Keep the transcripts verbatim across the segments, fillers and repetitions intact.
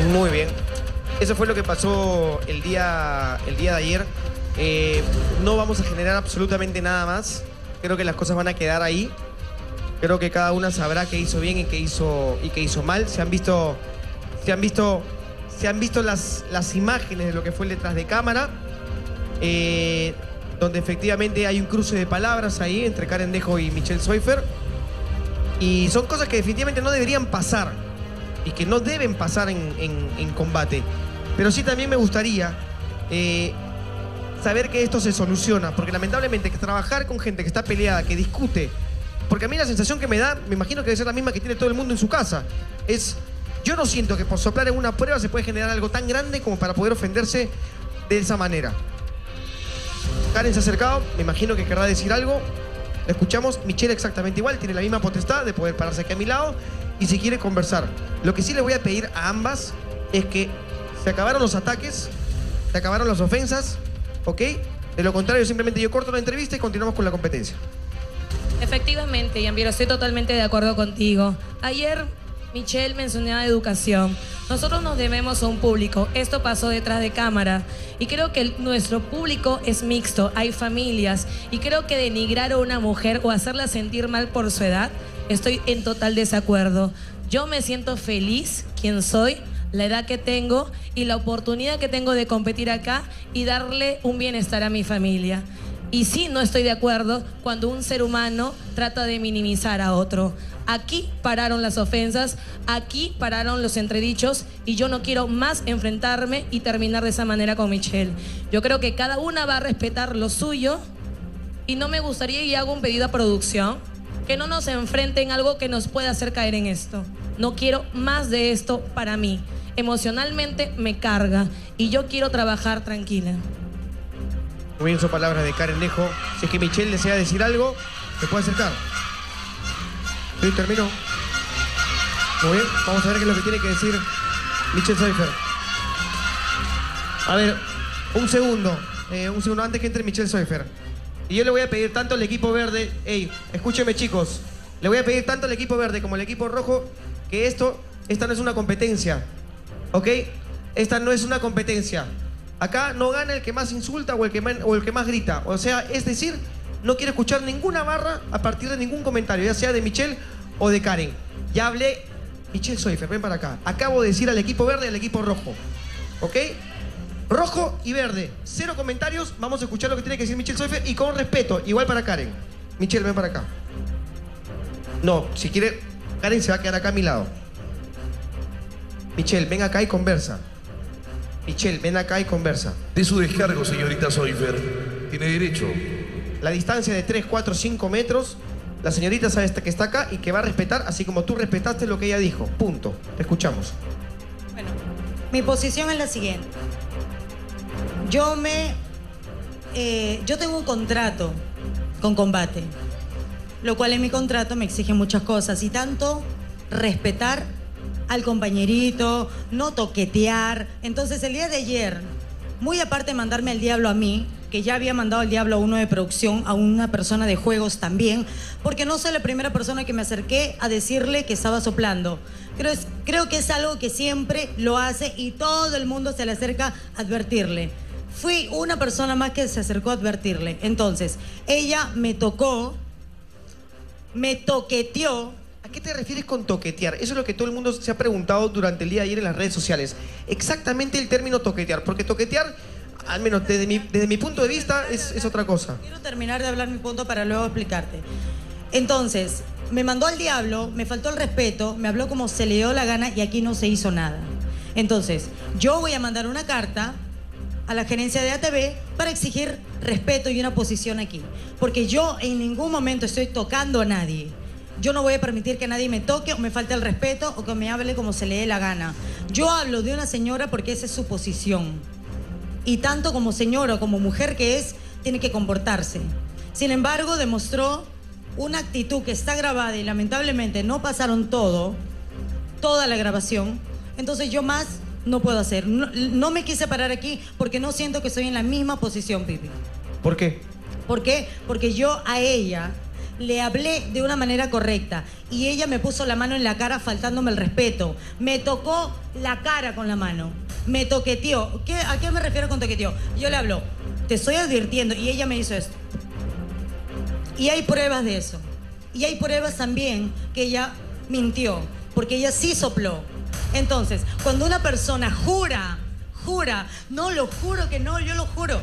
Muy bien. Eso fue lo que pasó el día, el día de ayer. Eh, no vamos a generar absolutamente nada más. Creo que las cosas van a quedar ahí. Creo que cada una sabrá qué hizo bien y qué hizo, y qué hizo mal. Se han visto, se han visto, se han visto las, las imágenes de lo que fue el detrás de cámara. Eh, donde efectivamente hay un cruce de palabras ahí entre Karen Dejo y Michelle Soifer. Y son cosas que definitivamente no deberían pasar y que no deben pasar en, en, en combate. Pero sí también me gustaría eh, saber que esto se soluciona, porque lamentablemente que trabajar con gente que está peleada, que discute, porque a mí la sensación que me da, me imagino que debe ser la misma que tiene todo el mundo en su casa, es, yo no siento que por soplar en una prueba se puede generar algo tan grande como para poder ofenderse de esa manera. Karen se ha acercado, me imagino que querrá decir algo. La escuchamos. Michelle exactamente igual, tiene la misma potestad de poder pararse aquí a mi lado y si quiere conversar. Lo que sí le voy a pedir a ambas es que se acabaron los ataques, se acabaron las ofensas, ¿ok? De lo contrario, simplemente yo corto la entrevista y continuamos con la competencia. Efectivamente, Yambiero, estoy totalmente de acuerdo contigo. Ayer Michelle mencionaba educación. Nosotros nos debemos a un público. Esto pasó detrás de cámara. Y creo que el, nuestro público es mixto. Hay familias. Y creo que denigrar a una mujer o hacerla sentir mal por su edad, estoy en total desacuerdo. Yo me siento feliz, quien soy, la edad que tengo y la oportunidad que tengo de competir acá y darle un bienestar a mi familia. Y sí, no estoy de acuerdo cuando un ser humano trata de minimizar a otro. Aquí pararon las ofensas, aquí pararon los entredichos y yo no quiero más enfrentarme y terminar de esa manera con Michelle. Yo creo que cada una va a respetar lo suyo y no me gustaría, y hago un pedido a producción, que no nos enfrenten algo que nos pueda hacer caer en esto. No quiero más de esto para mí. Emocionalmente me carga y yo quiero trabajar tranquila. Muy bien, son palabras de Karen Dejo. Si es que Michelle desea decir algo, se puede acercar. Sí, terminó. Muy bien, vamos a ver qué es lo que tiene que decir Michelle Soifer. A ver, un segundo, eh, un segundo antes que entre Michelle Soifer. Y yo le voy a pedir tanto al equipo verde, hey, escúcheme chicos, le voy a pedir tanto al equipo verde como al equipo rojo que esto, esta no es una competencia, ¿ok? Esta no es una competencia. Acá no gana el que más insulta o el que más, o el que más grita. O sea, es decir, no quiero escuchar ninguna barra a partir de ningún comentario, ya sea de Michelle o de Karen. Ya hablé. Michelle Soifer, ven para acá. Acabo de decir al equipo verde y al equipo rojo. ¿Ok? Rojo y verde. Cero comentarios. Vamos a escuchar lo que tiene que decir Michelle Soifer y con respeto. Igual para Karen. Michelle, ven para acá. No, si quiere, Karen se va a quedar acá a mi lado. Michelle, ven acá y conversa. Michelle, ven acá y conversa. De su descargo, señorita Soifer. Tiene derecho. La distancia de tres, cuatro, cinco metros. La señorita sabe que está acá y que va a respetar, así como tú respetaste lo que ella dijo. Punto. Te escuchamos. Bueno, mi posición es la siguiente. Yo me... Eh, yo tengo un contrato con Combate, lo cual en mi contrato me exige muchas cosas, y tanto respetar al compañerito, no toquetear. Entonces el día de ayer, muy aparte de mandarme al diablo a mí, que ya había mandado al diablo a uno de producción, a una persona de juegos también, porque no soy la primera persona que me acerqué a decirle que estaba soplando. Creo, creo que es algo que siempre lo hace y todo el mundo se le acerca a advertirle. Fui una persona más que se acercó a advertirle. Entonces, ella me tocó, me toqueteó. ¿A qué te refieres con toquetear? Eso es lo que todo el mundo se ha preguntado durante el día de ayer en las redes sociales. Exactamente el término toquetear, porque toquetear, al menos desde mi, desde mi punto de vista, es, es otra cosa. Quiero terminar de hablar mi punto para luego explicarte. Entonces, me mandó al diablo, me faltó el respeto, me habló como se le dio la gana y aquí no se hizo nada. Entonces, yo voy a mandar una carta a la gerencia de A T V para exigir respeto y una posición aquí. Porque yo en ningún momento estoy tocando a nadie. Yo no voy a permitir que nadie me toque o me falte el respeto o que me hable como se le dé la gana. Yo hablo de una señora porque esa es su posición. Y tanto como señora o como mujer que es, tiene que comportarse. Sin embargo, demostró una actitud que está grabada y lamentablemente no pasaron todo, toda la grabación. Entonces yo más no puedo hacer. No, no me quise parar aquí porque no siento que estoy en la misma posición, Pipi. ¿Por qué? ¿Por qué? Porque yo a ella le hablé de una manera correcta y ella me puso la mano en la cara faltándome el respeto. Me tocó la cara con la mano. Me toqueteó. ¿Qué, ¿A qué me refiero con toqueteó? Yo le hablo, te estoy advirtiendo, y ella me hizo esto. Y hay pruebas de eso. Y hay pruebas también que ella mintió, porque ella sí sopló. Entonces, cuando una persona jura, jura, no, lo juro que no, yo lo juro,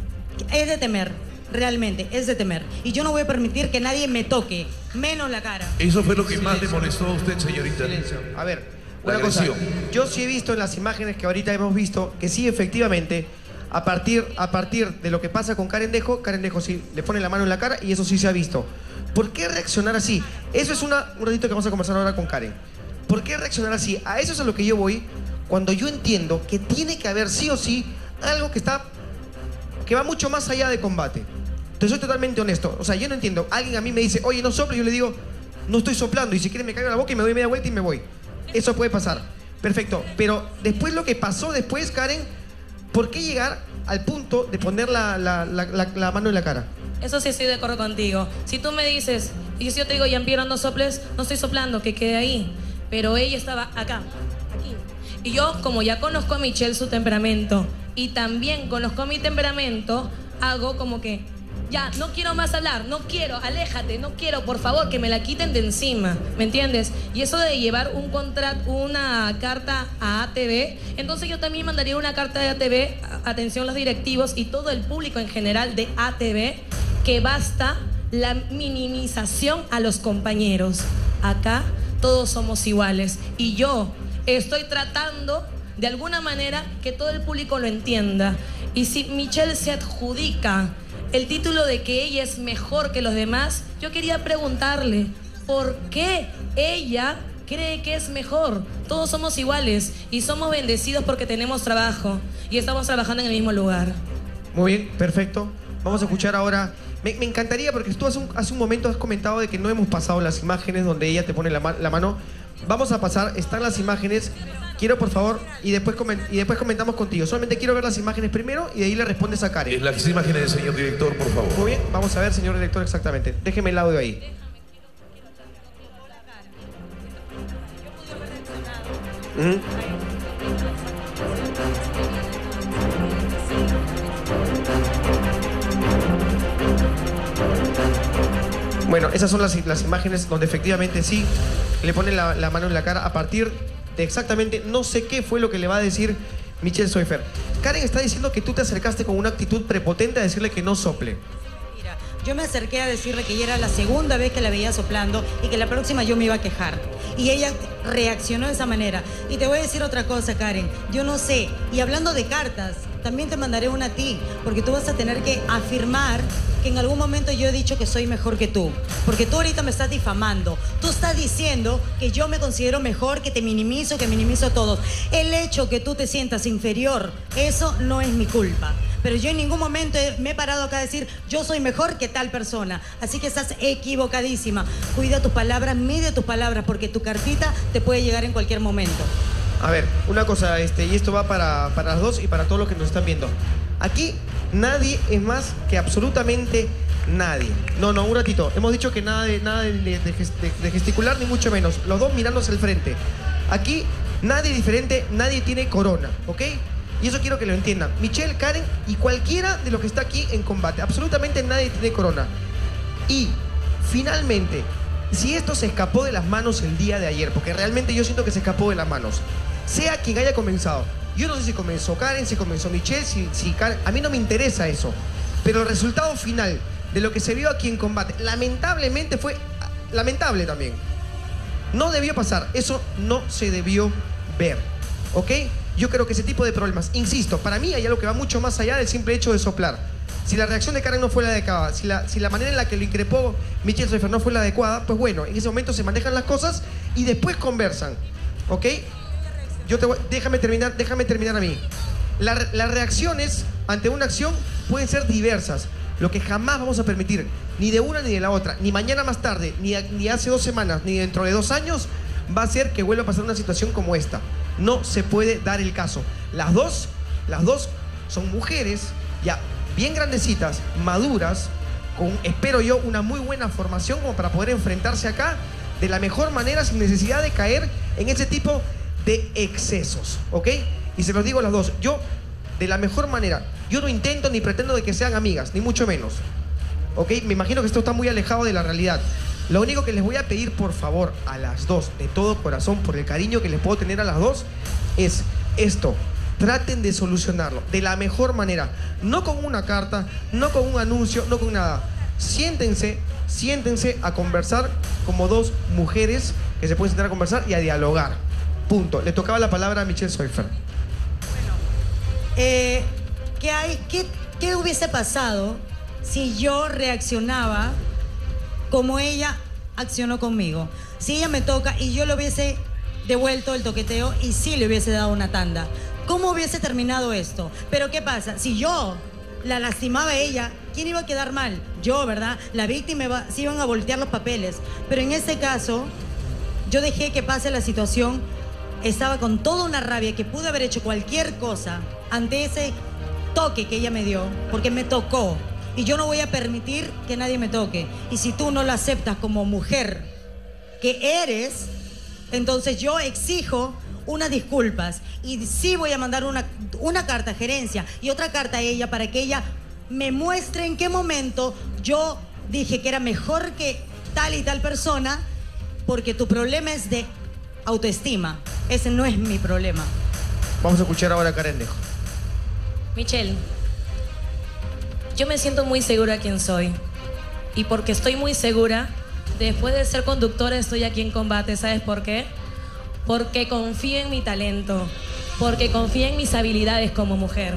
es de temer, realmente, es de temer. Y yo no voy a permitir que nadie me toque, menos la cara. Eso fue lo que más le molestó a usted, señorita. Silencio. A ver, La una cosa. agresión. Yo sí he visto en las imágenes que ahorita hemos visto que sí, efectivamente, a partir, a partir de lo que pasa con Karen Dejo, Karen Dejo sí le pone la mano en la cara y eso sí se ha visto. ¿Por qué reaccionar así? Eso es una, un ratito que vamos a conversar ahora con Karen. ¿Por qué reaccionar así? A eso es a lo que yo voy cuando yo entiendo que tiene que haber sí o sí algo que está, que va mucho más allá de combate. Entonces soy totalmente honesto. O sea, yo no entiendo. Alguien a mí me dice, oye, no soplo, y yo le digo, no estoy soplando, y si quiere me caigo en la boca y me doy media vuelta y me voy. Eso puede pasar. Perfecto. Pero después lo que pasó después, Karen, ¿por qué llegar al punto de poner la, la, la, la, la mano en la cara? Eso sí estoy de acuerdo contigo. Si tú me dices, y si yo te digo, Jean-Pierre, no soples, no estoy soplando, que quede ahí. Pero ella estaba acá, aquí. Y yo, como ya conozco a Michelle su temperamento, y también conozco mi temperamento, hago como que, ya, no quiero más hablar, no quiero, aléjate, no quiero, por favor, que me la quiten de encima, ¿me entiendes? Y eso de llevar un contrato, una carta a A T V, entonces yo también mandaría una carta de A T V, atención los directivos y todo el público en general de A T V, que basta la minimización a los compañeros. Acá todos somos iguales y yo estoy tratando de alguna manera que todo el público lo entienda. Y si Michelle se adjudica el título de que ella es mejor que los demás, yo quería preguntarle, ¿por qué ella cree que es mejor? Todos somos iguales y somos bendecidos porque tenemos trabajo y estamos trabajando en el mismo lugar. Muy bien, perfecto. Vamos a escuchar ahora. Me, me encantaría, porque tú hace un, hace un momento has comentado de que no hemos pasado las imágenes donde ella te pone la, ma la mano. Vamos a pasar, están las imágenes. Quiero, por favor, y después, y después comentamos contigo. Solamente quiero ver las imágenes primero y de ahí le respondes a Karen. Las imágenes del señor director, por favor. Muy bien, vamos a ver, señor director, exactamente. Déjeme el audio ahí. ¿Mm? Bueno, esas son las, las imágenes donde efectivamente sí le pone la, la mano en la cara a partir de exactamente no sé qué fue lo que le va a decir Michelle Soifer. Karen está diciendo que tú te acercaste con una actitud prepotente a decirle que no sople. Mira, yo me acerqué a decirle que ya era la segunda vez que la veía soplando y que la próxima yo me iba a quejar. Y ella reaccionó de esa manera. Y te voy a decir otra cosa, Karen. Yo no sé. Y hablando de cartas, también te mandaré una a ti, porque tú vas a tener que afirmar que en algún momento yo he dicho que soy mejor que tú. Porque tú ahorita me estás difamando. Tú estás diciendo que yo me considero mejor, que te minimizo, que minimizo a todos. El hecho que tú te sientas inferior, eso no es mi culpa. Pero yo en ningún momento me he parado acá a decir yo soy mejor que tal persona. Así que estás equivocadísima. Cuida tus palabras, mide tus palabras, porque tu cartita te puede llegar en cualquier momento. A ver, una cosa, este, y esto va para, para las dos y para todos los que nos están viendo. Aquí nadie es más que absolutamente nadie. No, no, un ratito. Hemos dicho que nada de, nada de, de, de gesticular, ni mucho menos. Los dos mirándose al frente. Aquí nadie diferente, nadie tiene corona, ¿ok? Y eso quiero que lo entiendan. Michelle, Karen y cualquiera de los que está aquí en combate. Absolutamente nadie tiene corona. Y finalmente, si esto se escapó de las manos el día de ayer, porque realmente yo siento que se escapó de las manos, sea quien haya comenzado. Yo no sé si comenzó Karen, si comenzó Michelle, si, si Karen, a mí no me interesa eso. Pero el resultado final de lo que se vio aquí en combate, lamentablemente fue lamentable también. No debió pasar, eso no se debió ver, ¿ok? Yo creo que ese tipo de problemas, insisto, para mí hay algo que va mucho más allá del simple hecho de soplar. Si la reacción de Karen no fue la adecuada, si la, si la manera en la que lo increpó Michelle Soifer no fue la adecuada, pues bueno, en ese momento se manejan las cosas y después conversan, ¿ok? Yo te voy, déjame terminar, déjame terminar a mí. La, las reacciones ante una acción pueden ser diversas. Lo que jamás vamos a permitir, ni de una ni de la otra, ni mañana más tarde, ni, a, ni hace dos semanas, ni dentro de dos años, va a ser que vuelva a pasar una situación como esta. No se puede dar el caso. Las dos, las dos son mujeres ya bien grandecitas, maduras, con, espero yo, una muy buena formación como para poder enfrentarse acá de la mejor manera sin necesidad de caer en ese tipo de excesos, ¿ok? Y se los digo a las dos, yo de la mejor manera, yo no intento ni pretendo de que sean amigas, ni mucho menos, ¿ok? Me imagino que esto está muy alejado de la realidad. Lo único que les voy a pedir, por favor, a las dos, de todo corazón, por el cariño que les puedo tener a las dos, es esto. Traten de solucionarlo de la mejor manera. No con una carta, no con un anuncio, no con nada. Siéntense, siéntense a conversar como dos mujeres que se pueden sentar a conversar y a dialogar. Punto. Le tocaba la palabra a Michelle Soifer. Eh, ¿qué, hay, qué, ¿Qué hubiese pasado si yo reaccionaba como ella accionó conmigo? Si ella me toca y yo le hubiese devuelto el toqueteo y sí le hubiese dado una tanda, ¿cómo hubiese terminado esto? Pero ¿qué pasa? Si yo la lastimaba a ella, ¿quién iba a quedar mal? Yo, ¿verdad? La víctima iba, se iban a voltear los papeles. Pero en este caso, yo dejé que pase la situación. Estaba con toda una rabia que pude haber hecho cualquier cosa ante ese toque que ella me dio, porque me tocó. Y yo no voy a permitir que nadie me toque. Y si tú no lo aceptas como mujer que eres, entonces yo exijo unas disculpas. Y sí voy a mandar una, una carta a gerencia y otra carta a ella para que ella me muestre en qué momento yo dije que era mejor que tal y tal persona, porque tu problema es de autoestima. Ese no es mi problema. Vamos a escuchar ahora a Karen Dejo. Michelle, yo me siento muy segura quién soy. Y porque estoy muy segura, después de ser conductora estoy aquí en combate. ¿Sabes por qué? Porque confío en mi talento, porque confío en mis habilidades como mujer.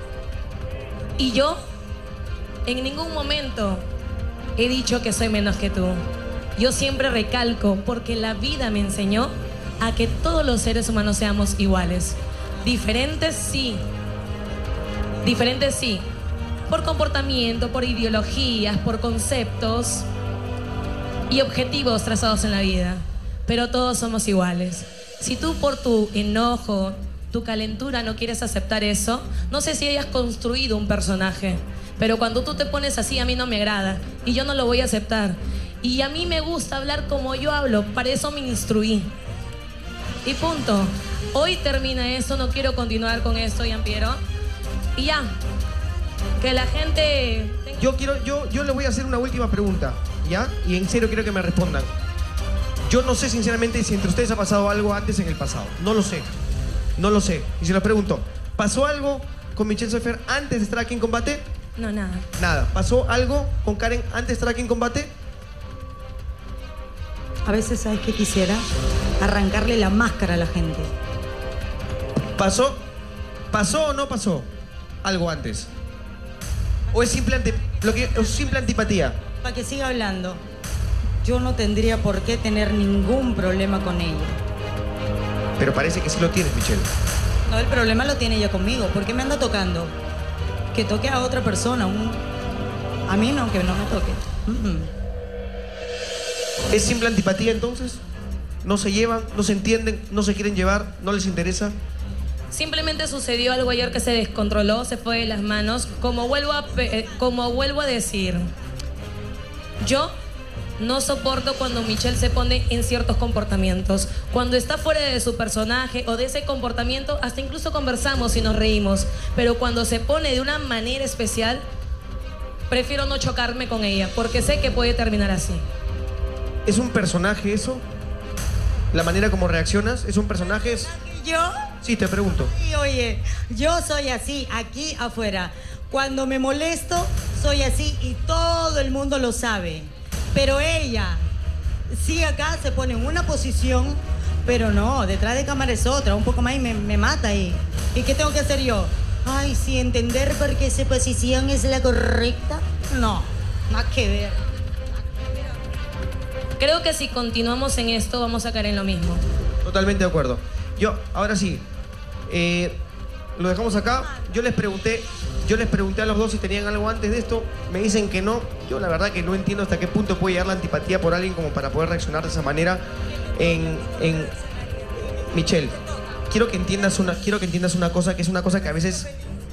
Y yo en ningún momento he dicho que soy menos que tú. Yo siempre recalco, porque la vida me enseñó a que todos los seres humanos seamos iguales. Diferentes sí, diferentes sí, por comportamiento, por ideologías, por conceptos y objetivos trazados en la vida. Pero todos somos iguales. Si tú por tu enojo, tu calentura no quieres aceptar eso, no sé si hayas construido un personaje, pero cuando tú te pones así a mí no me agrada y yo no lo voy a aceptar. Y a mí me gusta hablar como yo hablo, para eso me instruí. Y punto. Hoy termina esto, no quiero continuar con esto, Yampiero. Y ya, que la gente... Yo quiero, yo, yo le voy a hacer una última pregunta, ¿ya? Y en serio quiero que me respondan. Yo no sé sinceramente si entre ustedes ha pasado algo antes en el pasado. No lo sé. No lo sé. Y se lo pregunto, ¿pasó algo con Michelle Soifer antes de estar aquí en combate? No, nada. Nada. ¿Pasó algo con Karen antes de estar aquí en combate? A veces, ¿sabes qué quisiera? Arrancarle la máscara a la gente. ¿Pasó? ¿Pasó o no pasó algo antes? ¿O es simple, anti, lo que, o simple antipatía? Para que siga hablando, yo no tendría por qué tener ningún problema con ella. Pero parece que sí lo tienes, Michelle. No, el problema lo tiene ella conmigo. ¿Por qué me anda tocando? Que toque a otra persona. Un... A mí no, que no me toque. Mm-mm. ¿Es simple antipatía entonces? ¿No se llevan, no se entienden, no se quieren llevar, no les interesa? Simplemente sucedió algo ayer que se descontroló, se fue de las manos. Como vuelvo a, pe- como vuelvo a decir, yo no soporto cuando Michelle se pone en ciertos comportamientos. Cuando está fuera de su personaje o de ese comportamiento, hasta incluso conversamos y nos reímos. Pero cuando se pone de una manera especial, prefiero no chocarme con ella, porque sé que puede terminar así. ¿Es un personaje eso? ¿La manera como reaccionas? ¿Es un personaje? Es... ¿Yo? Sí, te pregunto. Sí, oye, yo soy así, aquí afuera. Cuando me molesto, soy así y todo el mundo lo sabe. Pero ella, sí acá se pone en una posición, pero no, detrás de cámara es otra, un poco más y me, me mata ahí. ¿Y qué tengo que hacer yo? Ay, sí, entender por qué esa posición es la correcta. No, nada que ver. Creo que si continuamos en esto vamos a caer en lo mismo. Totalmente de acuerdo. Yo, ahora sí, eh, lo dejamos acá. Yo les pregunté, yo les pregunté a los dos si tenían algo antes de esto. Me dicen que no. Yo la verdad que no entiendo hasta qué punto puede llegar la antipatía por alguien como para poder reaccionar de esa manera. En, en Michelle, quiero que entiendas una, quiero que entiendas una cosa que es una cosa que a veces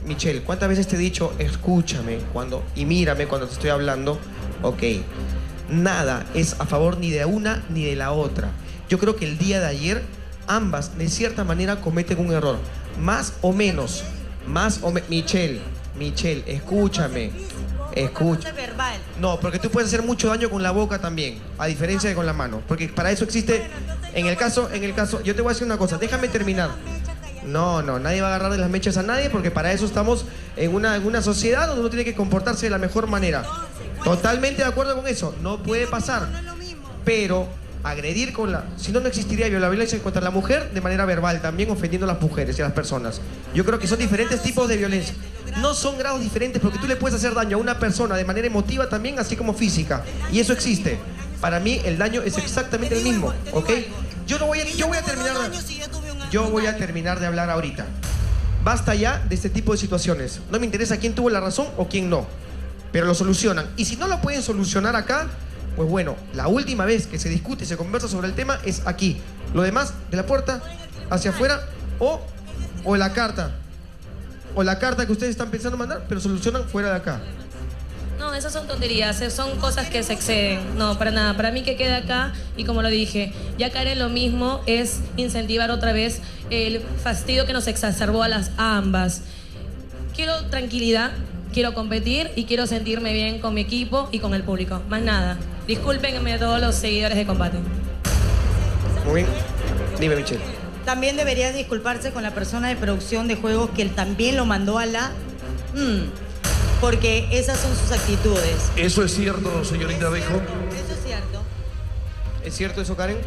Michelle, ¿cuántas veces te he dicho, escúchame cuando, y mírame cuando te estoy hablando? Ok, nada es a favor ni de una ni de la otra. Yo creo que el día de ayer ambas de cierta manera cometen un error, más o menos, más o menos. Michelle, Michelle, escúchame, escucha. verbal. No, porque tú puedes hacer mucho daño con la boca también, a diferencia de con la mano, porque para eso existe, en el caso, en el caso, yo te voy a decir una cosa, déjame terminar. No, no, nadie va a agarrar de las mechas a nadie porque para eso estamos en una, en una sociedad donde uno tiene que comportarse de la mejor manera. Totalmente de acuerdo con eso, no puede pasar. Pero agredir con la... Si no, no existiría la violencia contra la mujer de manera verbal, también ofendiendo a las mujeres y a las personas. Yo creo que son diferentes tipos de violencia. No son grados diferentes porque tú le puedes hacer daño a una persona de manera emotiva también, así como física. Y eso existe. Para mí el daño es exactamente el mismo, ¿ok? Yo no voy a, yo voy a terminar... Yo voy a terminar de hablar ahorita. Basta ya de este tipo de situaciones. No me interesa quién tuvo la razón o quién no. Pero lo solucionan. Y si no lo pueden solucionar acá, pues bueno, la última vez que se discute y se conversa sobre el tema es aquí. Lo demás, de la puerta hacia afuera o, o la carta. O la carta que ustedes están pensando mandar, pero solucionan fuera de acá. No, esas son tonterías, eh, son cosas que se exceden. No, para nada. Para mí que quede acá, y como lo dije, ya caer en lo mismo es incentivar otra vez el fastidio que nos exacerbó a las a ambas. Quiero tranquilidad, quiero competir y quiero sentirme bien con mi equipo y con el público. Más nada. Discúlpenme a todos los seguidores de combate. Muy bien. Dime, Michelle. También debería disculparse con la persona de producción de juegos que él también lo mandó a la... Mm, porque esas son sus actitudes. ¿Eso es cierto, señorita Bejo? Eso es cierto. ¿Es cierto eso, Karen?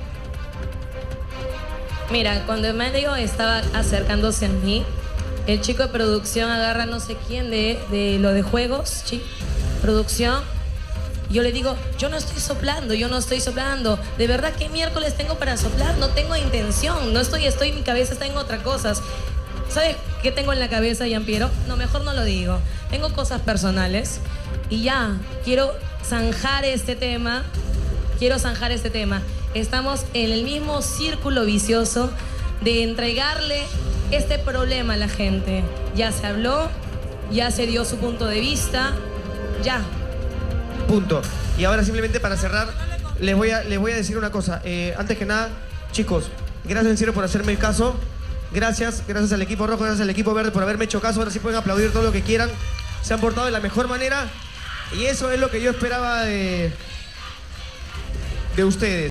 Mira, cuando Emilio estaba acercándose a mí, el chico de producción agarra no sé quién de, de lo de juegos, ¿sí? Producción. Yo le digo, yo no estoy soplando, yo no estoy soplando. De verdad, ¿qué miércoles tengo para soplar? No tengo intención, no estoy, estoy, mi cabeza está en otras cosas. ¿Sabes qué tengo en la cabeza, Gianpiero? No, mejor no lo digo. Tengo cosas personales y ya, quiero zanjar este tema, quiero zanjar este tema. Estamos en el mismo círculo vicioso de entregarle este problema a la gente. Ya se habló, ya se dio su punto de vista, ya. Punto. Y ahora simplemente para cerrar, les voy a, les voy a decir una cosa. Eh, antes que nada, chicos, gracias en serio por hacerme el caso. Gracias, gracias al equipo rojo, gracias al equipo verde por haberme hecho caso. Ahora sí pueden aplaudir todo lo que quieran. Se han portado de la mejor manera. Y eso es lo que yo esperaba de, de ustedes.